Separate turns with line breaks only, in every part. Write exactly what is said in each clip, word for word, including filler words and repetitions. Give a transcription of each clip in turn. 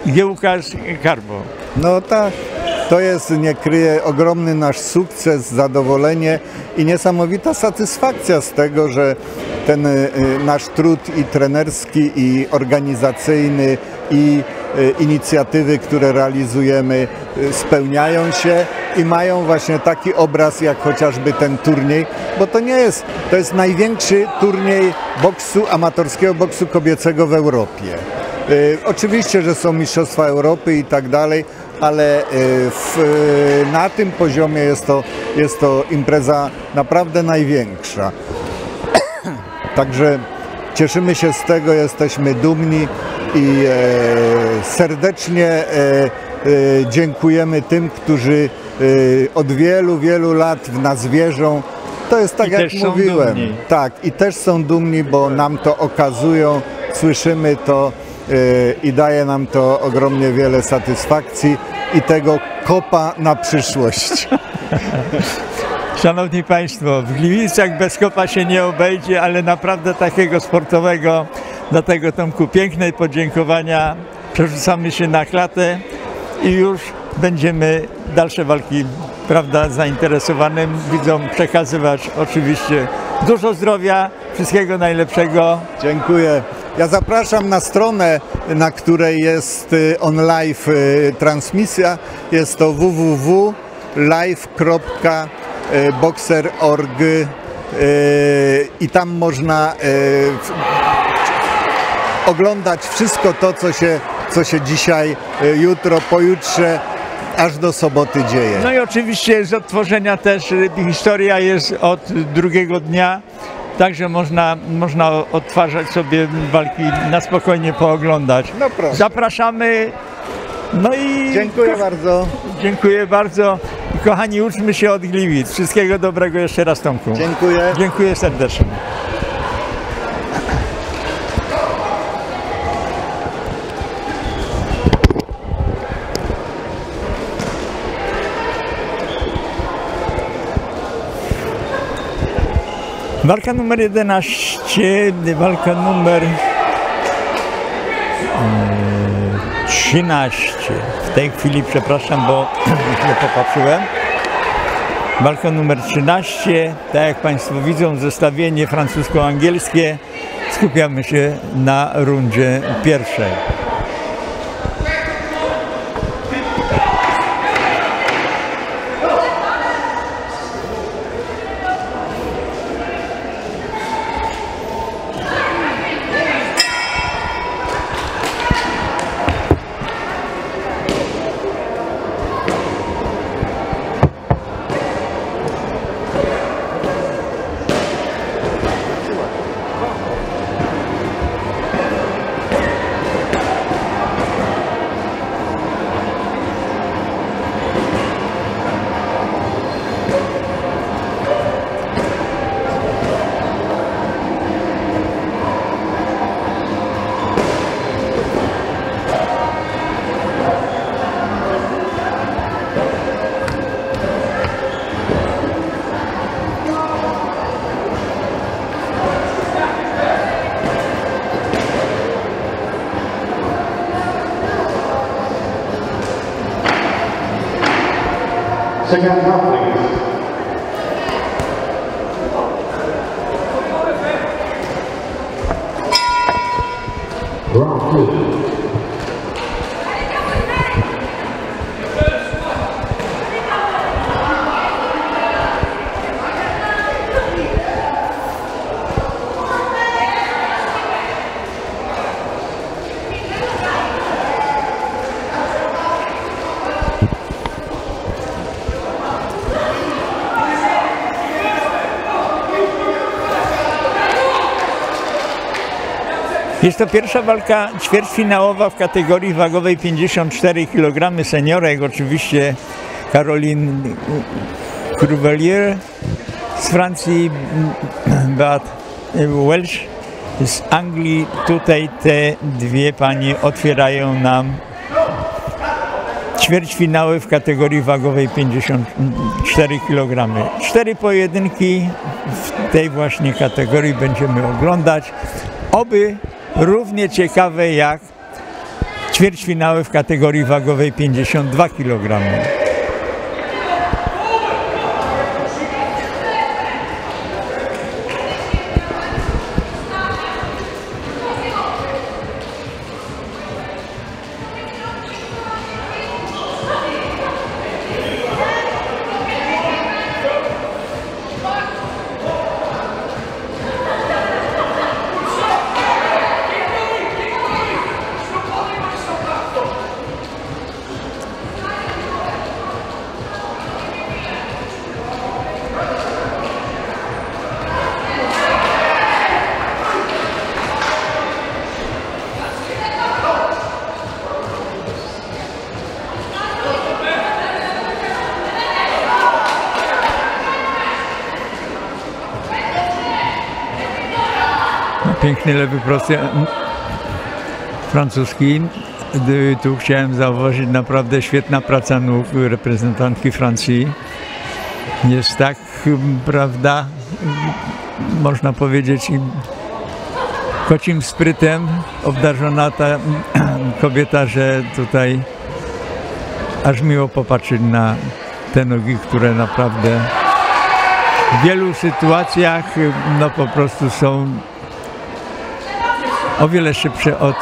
G. Łukasz Karbo.
No tak, to jest, nie kryje, ogromny nasz sukces, zadowolenie i niesamowita satysfakcja z tego, że ten y, nasz trud i trenerski, i organizacyjny, i y, inicjatywy, które realizujemy, y, spełniają się i mają właśnie taki obraz jak chociażby ten turniej, bo to nie jest, to jest największy turniej boksu, amatorskiego boksu kobiecego w Europie. Y, oczywiście, że są mistrzostwa Europy i tak dalej, ale y, w, y, na tym poziomie jest to, jest to impreza naprawdę największa. Także cieszymy się z tego, jesteśmy dumni i e, serdecznie e, e, dziękujemy tym, którzy e, od wielu, wielu lat w nas wierzą. To jest tak,
I
jak
też są
mówiłem.
dumni.
Tak, i też są dumni, bo nam to okazują, słyszymy to e, i daje nam to ogromnie wiele satysfakcji i tego kopa na przyszłość.
Szanowni Państwo, w Gliwicach bez kopa się nie obejdzie, ale naprawdę takiego sportowego. Dlatego Tomku piękne podziękowania. Przerzucamy się na klatę i już będziemy dalsze walki, prawda, zainteresowanym widzom przekazywać oczywiście dużo zdrowia, wszystkiego najlepszego.
Dziękuję. Ja zapraszam na stronę, na której jest on live transmisja. Jest to w w w kropka live kropka boxer kropka org i tam można oglądać wszystko to, co się, co się dzisiaj, jutro, pojutrze, aż do soboty dzieje.
No i oczywiście z odtworzenia też historia jest od drugiego dnia, także można, można odtwarzać sobie walki, na spokojnie pooglądać.
No proszę.
Zapraszamy. No i
Dziękuję bardzo.
Dziękuję bardzo. Kochani, uczmy się od Gliwic. Wszystkiego dobrego jeszcze raz, Tomku.
Dziękuję.
Dziękuję serdecznie. Walka numer jedenaście, walka numer trzynaście. W tej chwili, przepraszam, bo źle popatrzyłem. Walka numer trzynaście. Tak jak Państwo widzą, zestawienie francusko-angielskie. Skupiamy się na rundzie pierwszej.
Second half, please. Round two.
Jest to pierwsza walka ćwierćfinałowa w kategorii wagowej pięćdziesiąt cztery kilogramy seniorek. Oczywiście Caroline Cruvelier z Francji, Beat Welch z Anglii. Tutaj te dwie panie otwierają nam ćwierćfinały w kategorii wagowej pięćdziesiąt cztery kilogramy. Cztery pojedynki w tej właśnie kategorii będziemy oglądać. Oby równie ciekawe jak ćwierćfinały w kategorii wagowej pięćdziesiąt dwa kilogramy. Piękny lewy prosty francuski. Tu chciałem zauważyć naprawdę świetna praca nóg reprezentantki Francji. Jest tak, prawda, można powiedzieć, kocim sprytem obdarzona ta kobieta, że tutaj aż miło popatrzeć na te nogi, które naprawdę w wielu sytuacjach no po prostu są o wiele szybsze od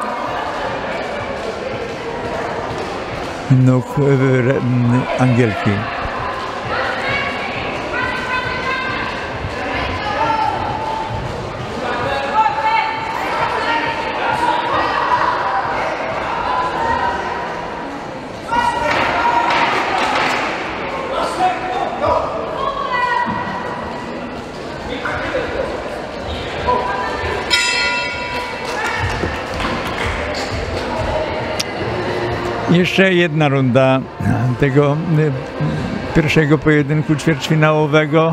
nóg Angielki. Jeszcze jedna runda tego pierwszego pojedynku ćwierćfinałowego.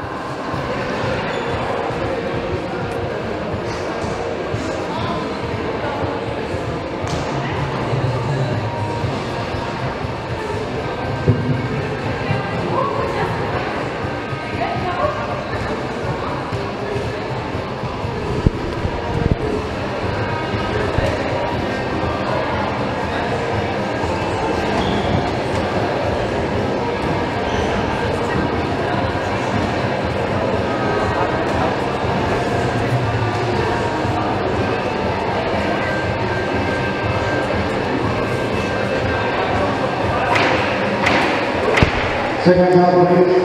Second round, please.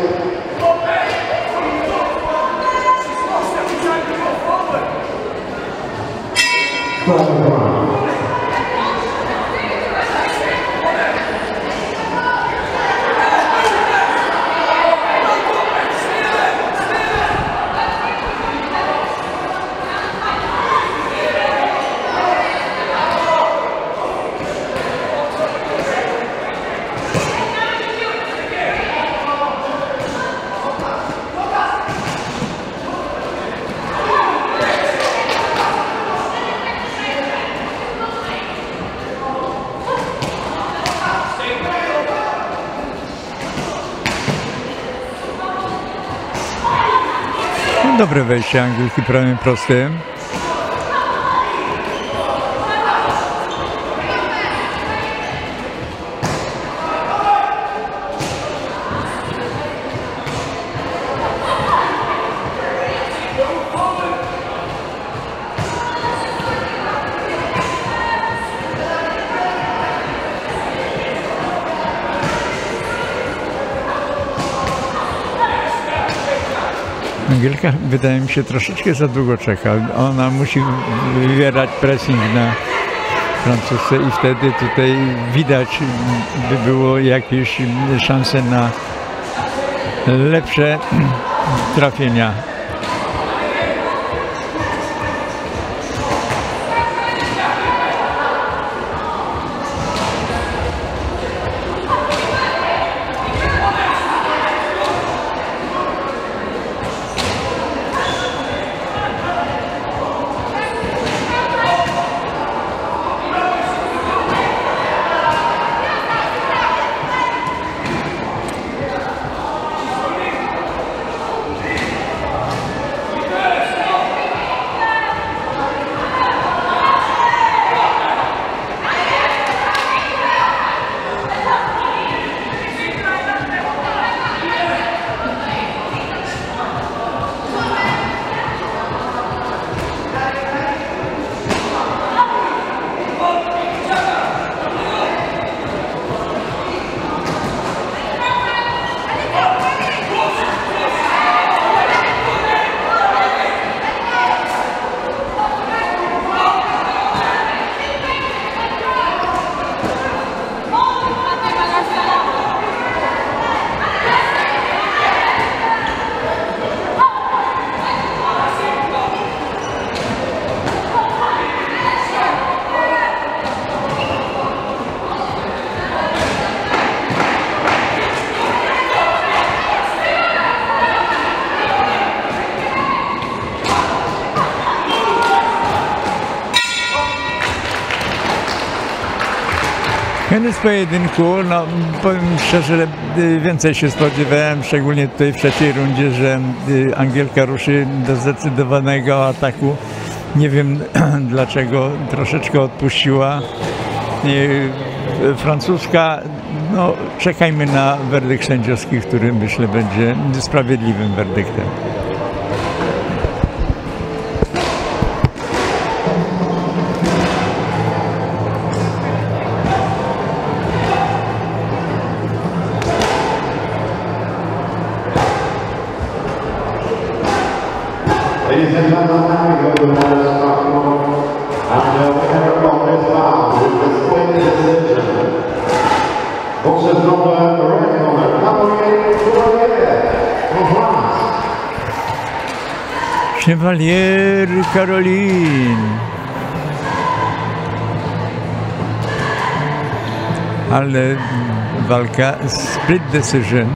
Second round.
Dobre wejście Angielki prawym prostym. Angielka, wydaje mi się, troszeczkę za długo czeka. Ona musi wywierać pressing na Francuzce i wtedy tutaj widać by było jakieś szanse na lepsze trafienia. Koniec pojedynku, no powiem szczerze, więcej się spodziewałem, szczególnie tutaj w trzeciej rundzie, że Angielka ruszy do zdecydowanego ataku. Nie wiem dlaczego, troszeczkę odpuściła. Francuska, no czekajmy na werdykt sędziowski, który myślę będzie sprawiedliwym werdyktem.
Ladies and gentlemen, we go to the next platform, and the winner of this round with the split decision. Boxes number red number, Chevalier of France.
Chevalier Caroline. Ale walka split decision.